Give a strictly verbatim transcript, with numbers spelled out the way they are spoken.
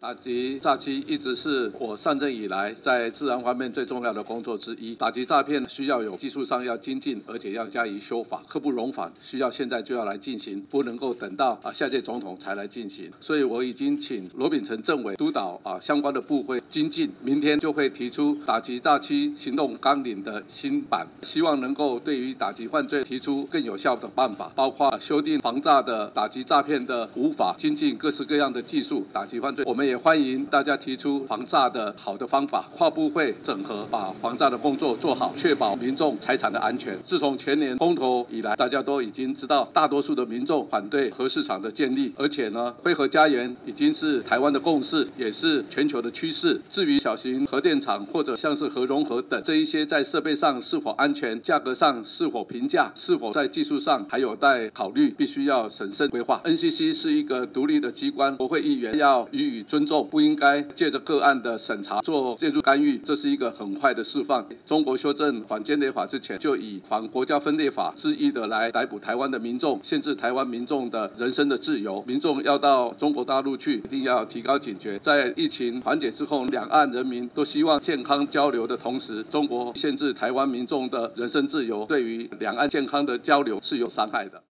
打击诈欺一直是我上任以来在治安方面最重要的工作之一。打击诈骗需要有技术上要精进，而且要加以修法，刻不容缓，需要现在就要来进行，不能够等到啊下届总统才来进行。所以我已经请罗秉成政委督导啊相关的部会精进，明天就会提出打击诈欺行动纲领的新版，希望能够对于打击犯罪提出更有效的办法，包括修订防诈的打击诈骗的无法，精进各式各样的技术打击犯罪。我们也欢迎大家提出防诈的好的方法，跨部会整合，把防诈的工作做好，确保民众财产的安全。自从前年公投以来，大家都已经知道，大多数的民众反对核市场的建立，而且呢，非核家园已经是台湾的共识，也是全球的趋势。至于小型核电厂或者像是核融合等这一些，在设备上是否安全，价格上是否平价，是否在技术上还有待考虑，必须要审慎规划。N C C 是一个独立的机关，国会议员要予以尊重，不应该借着个案的审查做介入干预，这是一个很坏的示范。中国修正反间谍法之前，就以反国家分裂法之一的来逮捕台湾的民众，限制台湾民众的人身的自由。民众要到中国大陆去，一定要提高警觉。在疫情缓解之后，两岸人民都希望健康交流的同时，中国限制台湾民众的人身自由，对于两岸健康的交流是有伤害的。